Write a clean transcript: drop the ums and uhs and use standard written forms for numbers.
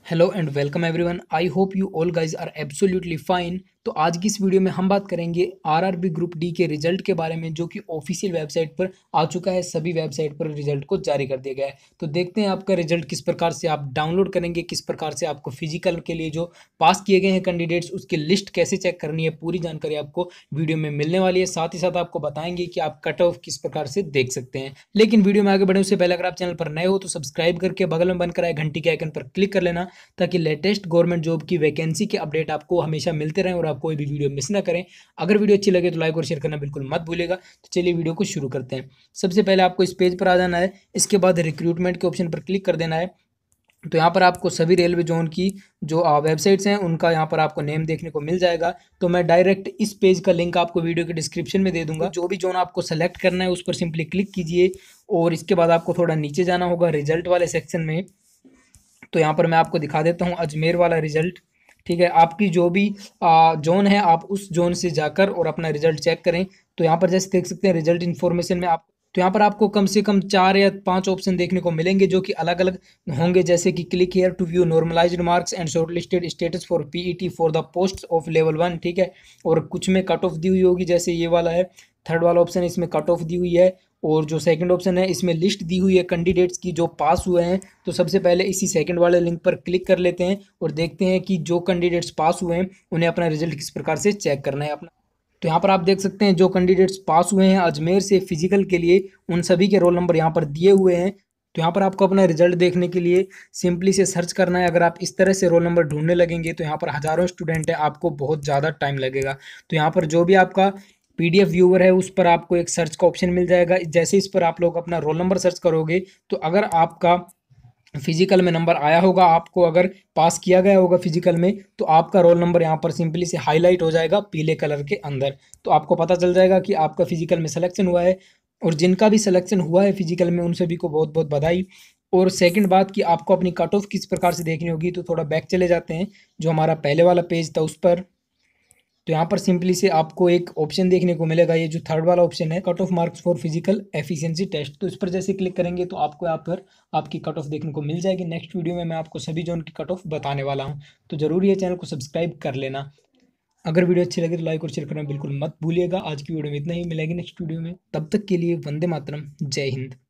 Hello and welcome everyone. I hope you all guys are absolutely fine. तो आज की इस वीडियो में हम बात करेंगे आरआरबी ग्रुप डी के रिजल्ट के बारे में, जो कि ऑफिशियल वेबसाइट पर आ चुका है। सभी वेबसाइट पर रिजल्ट को जारी कर दिया गया है। तो देखते हैं आपका रिजल्ट किस प्रकार से आप डाउनलोड करेंगे, किस प्रकार से आपको फिजिकल के लिए जो पास किए गए हैं कैंडिडेट्स उसकी लिस्ट कैसे चेक करनी है। पूरी जानकारी आपको वीडियो में मिलने वाली है। साथ ही साथ आपको बताएंगे कि आप कट ऑफ किस प्रकार से देख सकते हैं। लेकिन वीडियो में आगे बढ़ने उससे पहले अगर आप चैनल पर नए हो तो सब्सक्राइब करके बगल में बनकर आए घंटी के आइकन पर क्लिक कर लेना, ताकि लेटेस्ट गवर्नमेंट जॉब की वैकेंसी के अपडेट आपको हमेशा मिलते रहें और आप कोई भी वीडियो मिस ना करें। अगर वीडियो अच्छी लगे तो लाइक और शेयर करना बिल्कुल मत भूलिएगा। तो चलिए वीडियो को शुरू करते हैं। सबसे पहले आपको इस पेज पर आ जाना है। इसके बाद रिक्रूटमेंट के ऑप्शन पर क्लिक कर देना है। तो यहाँ पर आपको सभी रेलवे जोन की जो वेबसाइट्स हैं उनका यहाँ पर आपको नेम देखने को मिल जाएगा। तो मैं डायरेक्ट इस पेज का लिंक आपको वीडियो के डिस्क्रिप्शन में दे दूंगा। जो भी जोन आपको सेलेक्ट करना है उस पर सिंपली क्लिक कीजिए और इसके बाद आपको थोड़ा नीचे जाना होगा रिजल्ट वाले सेक्शन में। तो यहाँ पर मैं आपको दिखा देता हूँ अजमेर वाला रिजल्ट। ठीक है, आपकी जो भी जोन है आप उस जोन से जाकर और अपना रिजल्ट चेक करें। तो यहाँ पर जैसे देख सकते हैं रिजल्ट इन्फॉर्मेशन में आप, तो यहाँ पर आपको कम से कम 4 या 5 ऑप्शन देखने को मिलेंगे जो कि अलग अलग होंगे, जैसे कि click here to view normalized marks and shortlisted status for PET for the post of level 1। ठीक है, और कुछ में कट ऑफ दी हुई होगी, जैसे ये वाला है थर्ड वाला ऑप्शन, इसमें कट ऑफ दी हुई है। और जो सेकंड ऑप्शन है इसमें लिस्ट दी हुई है कैंडिडेट्स की जो पास हुए हैं। तो सबसे पहले इसी सेकंड वाले लिंक पर क्लिक कर लेते हैं और देखते हैं कि जो कैंडिडेट्स पास हुए हैं उन्हें अपना रिजल्ट किस प्रकार से चेक करना है अपना। तो यहाँ पर आप देख सकते हैं जो कैंडिडेट्स पास हुए हैं अजमेर से फिजिकल के लिए, उन सभी के रोल नंबर यहाँ पर दिए हुए हैं। तो यहाँ पर आपको अपना रिजल्ट देखने के लिए सिंपली से सर्च करना है। अगर आप इस तरह से रोल नंबर ढूंढने लगेंगे तो यहाँ पर हज़ारों स्टूडेंट है, आपको बहुत ज़्यादा टाइम लगेगा। तो यहाँ पर जो भी आपका पीडीएफ व्यूअर है उस पर आपको एक सर्च का ऑप्शन मिल जाएगा। जैसे इस पर आप लोग अपना रोल नंबर सर्च करोगे तो अगर आपका फिजिकल में नंबर आया होगा, आपको अगर पास किया गया होगा फिजिकल में, तो आपका रोल नंबर यहाँ पर सिंपली से हाईलाइट हो जाएगा पीले कलर के अंदर। तो आपको पता चल जाएगा कि आपका फिजिकल में सिलेक्शन हुआ है। और जिनका भी सिलेक्शन हुआ है फिजिकल में उन सभी को बहुत बहुत बधाई। और सेकंड बात कि आपको अपनी कट ऑफ किस प्रकार से देखनी होगी, तो थोड़ा बैक चले जाते हैं जो हमारा पहले वाला पेज था उस पर। तो यहाँ पर सिंपली से आपको एक ऑप्शन देखने को मिलेगा, ये जो थर्ड वाला ऑप्शन है cut off marks for physical efficiency test. तो इस पर जैसे क्लिक करेंगे तो आपको यहाँ पर आपकी कट ऑफ देखने को मिल जाएगी। नेक्स्ट वीडियो में मैं आपको सभी जोन की कट ऑफ बताने वाला हूँ। तो जरूरी है चैनल को सब्सक्राइब कर लेना। अगर वीडियो अच्छी लगे तो लाइक और शेयर करना बिल्कुल मत भूलिएगा। आज की वीडियो में इतना ही, मिलेगी नेक्स्ट वीडियो में। तब तक के लिए वंदे मातरम, जय हिंद।